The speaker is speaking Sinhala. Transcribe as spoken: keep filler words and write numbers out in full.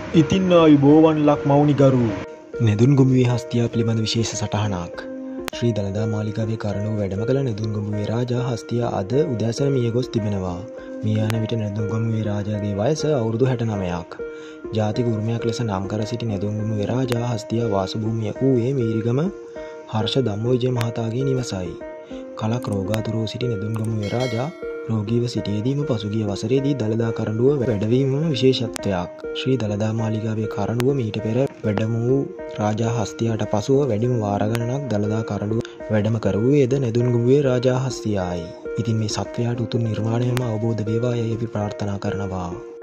ඉතින් ආයුබෝවන් ලක්මෞනිගරු නෙදුන්ගොඹුවේ හස්තියා පිළිබඳ විශේෂ සටහනක්. ශ්‍රී දළදා මාලිගාවේ කරඬුව වැඩම කළ නෙදුන්ගොඹුවේ රාජා හස්තියා අද උදෑසන මිය ගොස් තිබෙනවා. මිය යන විට නෙදුන්ගොඹුවේ රාජාගේ වයස අවුරුදු හැට නවයක්. ජාතික උරුමයක් ලෙස නම් කර සිටි නෙදුන්ගොඹුවේ රාජා හස්තියා වාසභූමිය වූයේ මීරිගම හර්ෂ ධම්මවිජය මහතාගේ නිවසයි. කලක් රෝගාතුරව සිටි නෙදුන්ගොඹුවේ රාජා රෝගීව සිටියේදීම පසුගිය වසරේදී දළදා කරඬුව වැඩවීම විශේෂත්වයක්. ශ්‍රී දළදා මාලිගාවේ කරඬුව මීට පෙර වැඩම වූ රාජා හස්තියාට පසුව වැඩිම වාර ගණනක් දළදා කරඬුව වැඩම කරුවේද නෙදුන්ගොඹුවේ රාජා හස්තියායි. ඉතින් මේ සත්වයාට උතුම් නිර්වාණයම අවබෝධ වේවා යයි අපි ප්‍රාර්ථනා කරනවා.